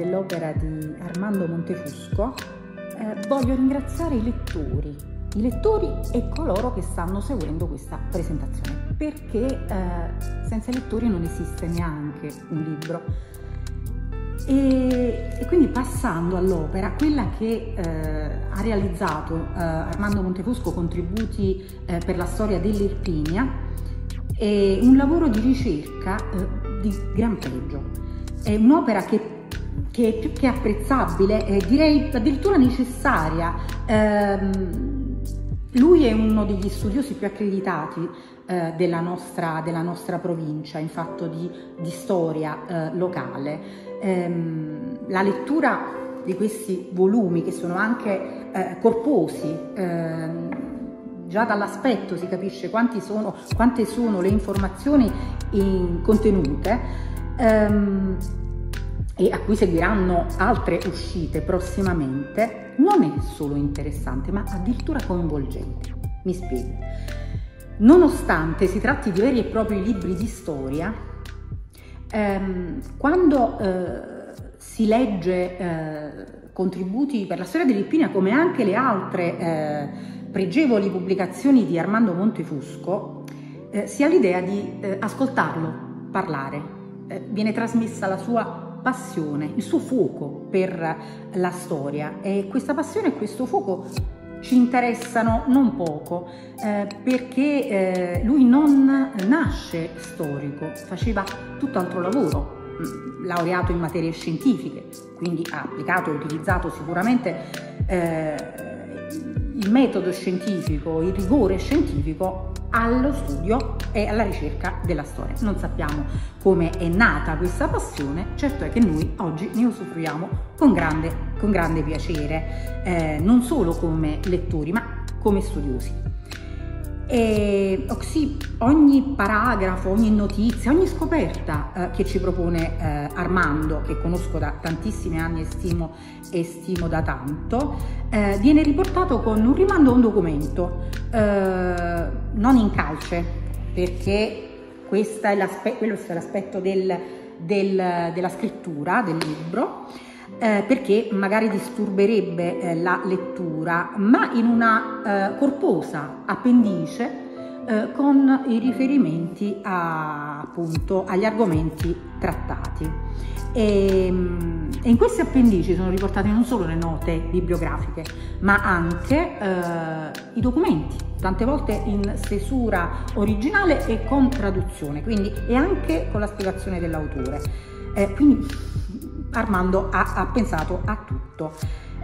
dell'opera di Armando Montefusco, voglio ringraziare i lettori e coloro che stanno seguendo questa presentazione, perché senza i lettori non esiste neanche un libro. E quindi, passando all'opera, quella che ha realizzato Armando Montefusco, Contributi per la storia dell'Irpinia, è un lavoro di ricerca di gran pregio. È un'opera che è più che apprezzabile, direi addirittura necessaria. Lui è uno degli studiosi più accreditati della nostra provincia in fatto di storia locale. La lettura di questi volumi, che sono anche corposi, già dall'aspetto si capisce quante sono le informazioni contenute, e a cui seguiranno altre uscite prossimamente, non è solo interessante, ma addirittura coinvolgente. Mi spiego. Nonostante si tratti di veri e propri libri di storia, quando si legge Contributi per la storia dell'Irpinia, come anche le altre pregevoli pubblicazioni di Armando Montefusco, si ha l'idea di ascoltarlo parlare. Viene trasmessa la sua passione, il suo fuoco per la storia, e questa passione e questo fuoco ci interessano non poco, perché lui non nasce storico, faceva tutt'altro lavoro, laureato in materie scientifiche, quindi ha applicato e utilizzato sicuramente il metodo scientifico, il rigore scientifico allo studio e alla ricerca della storia. Non sappiamo come è nata questa passione, certo è che noi oggi ne usufruiamo con grande piacere, non solo come lettori ma come studiosi. E sì, ogni paragrafo, ogni notizia, ogni scoperta che ci propone Armando, che conosco da tantissimi anni e stimo da tanto, viene riportato con un rimando a un documento, non in calce, perché quello è l'aspetto della scrittura del libro, perché magari disturberebbe la lettura, ma in una corposa appendice con i riferimenti appunto agli argomenti trattati. E in queste appendici sono riportate non solo le note bibliografiche, ma anche i documenti, tante volte in stesura originale e con traduzione, e anche con la spiegazione dell'autore. Quindi Armando ha pensato a tutto.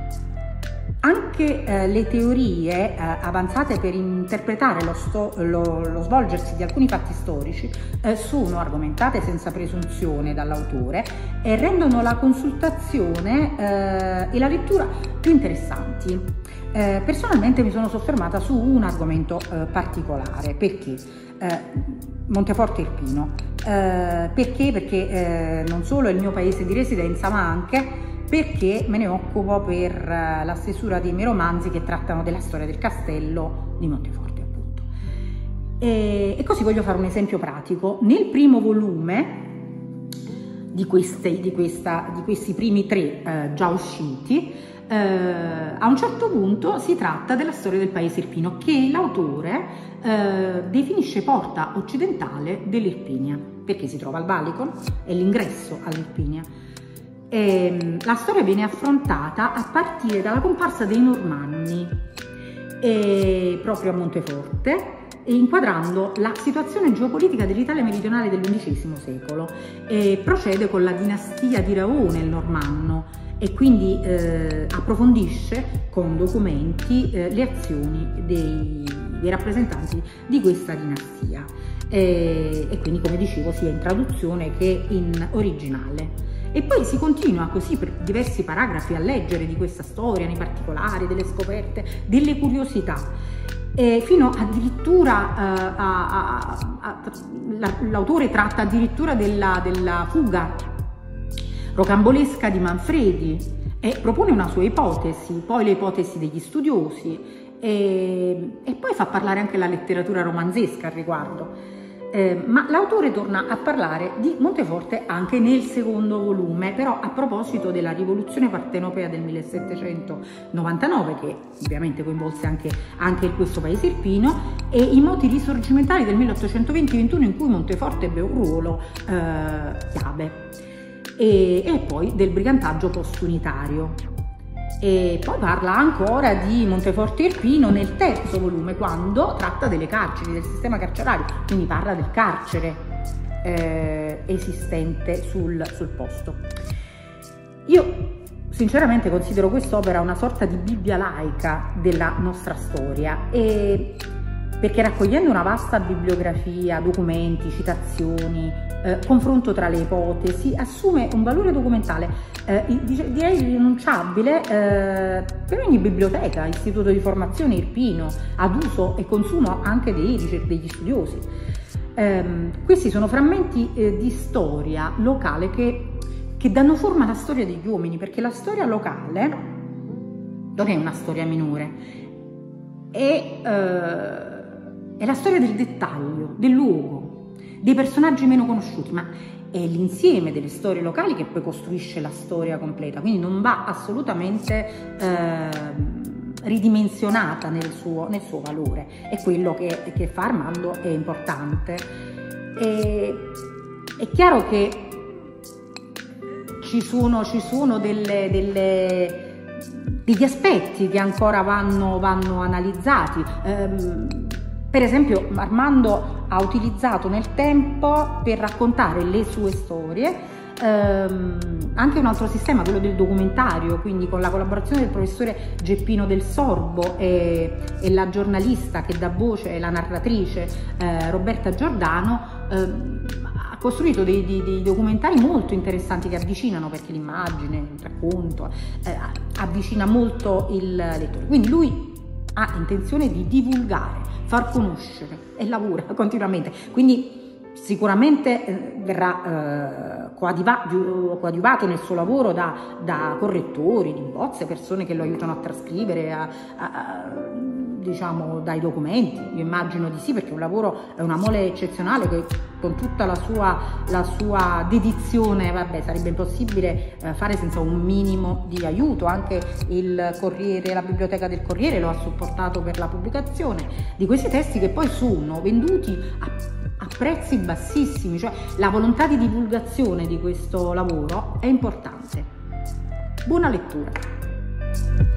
Anche le teorie avanzate per interpretare lo svolgersi di alcuni fatti storici sono argomentate senza presunzione dall'autore e rendono la consultazione e la lettura più interessanti. Personalmente mi sono soffermata su un argomento particolare. Perché? Monteforte Irpino. Perché non solo è il mio paese di residenza, ma anche perché me ne occupo per la stesura dei miei romanzi che trattano della storia del castello di Monteforte, appunto. E così voglio fare un esempio pratico. Nel primo volume di questi primi tre già usciti, a un certo punto si tratta della storia del paese irpino, che l'autore definisce porta occidentale dell'Irpinia, perché si trova al Valicon, è l'ingresso all'Irpinia. La storia viene affrontata a partire dalla comparsa dei Normanni proprio a Monteforte, inquadrando la situazione geopolitica dell'Italia meridionale dell'XI secolo, e procede con la dinastia di Raone il Normanno, e quindi approfondisce con documenti le azioni dei rappresentanti di questa dinastia, e quindi, come dicevo, sia in traduzione che in originale. E poi si continua così per diversi paragrafi a leggere di questa storia, nei particolari, delle scoperte, delle curiosità, fino addirittura l'autore tratta addirittura della fuga rocambolesca di Manfredi e propone una sua ipotesi, poi le ipotesi degli studiosi, e poi fa parlare anche la letteratura romanzesca al riguardo. Ma l'autore torna a parlare di Monteforte anche nel secondo volume, però a proposito della rivoluzione partenopea del 1799, che ovviamente coinvolse anche questo paese irpino, e i moti risorgimentali del 1820-21 in cui Monteforte ebbe un ruolo chiave, e poi del brigantaggio postunitario. E poi parla ancora di Monteforte Irpino nel terzo volume, quando tratta delle carceri, del sistema carcerario, quindi parla del carcere esistente sul posto. Io sinceramente considero quest'opera una sorta di Bibbia laica della nostra storia, perché raccogliendo una vasta bibliografia, documenti, citazioni, confronto tra le ipotesi, assume un valore documentale direi irrinunciabile per ogni biblioteca, istituto di formazione irpino, ad uso e consumo anche degli studiosi. Questi sono frammenti di storia locale che danno forma alla storia degli uomini, perché la storia locale non è una storia minore, è la storia del dettaglio, del luogo, dei personaggi meno conosciuti, ma è l'insieme delle storie locali che poi costruisce la storia completa, quindi non va assolutamente ridimensionata nel suo valore. È quello che fa Armando, è importante. È chiaro che ci sono degli aspetti che ancora vanno analizzati. Per esempio, Armando ha utilizzato nel tempo, per raccontare le sue storie, anche un altro sistema, quello del documentario, quindi con la collaborazione del professore Geppino del Sorbo e la giornalista che dà voce, la narratrice Roberta Giordano, ha costruito dei documentari molto interessanti che avvicinano, perché l'immagine, il racconto, avvicina molto il lettore. Quindi lui ha intenzione di divulgare, far conoscere, e lavora continuamente, quindi sicuramente verrà coadiuvato nel suo lavoro da correttori di bozze, persone che lo aiutano a trascrivere, diciamo, dai documenti. Io immagino di sì, perché è una mole eccezionale che con tutta la sua dedizione, vabbè, sarebbe impossibile fare senza un minimo di aiuto. Anche il Corriere, la biblioteca del Corriere lo ha supportato per la pubblicazione di questi testi, che poi sono venduti a prezzi bassissimi, cioè la volontà di divulgazione di questo lavoro è importante. Buona lettura!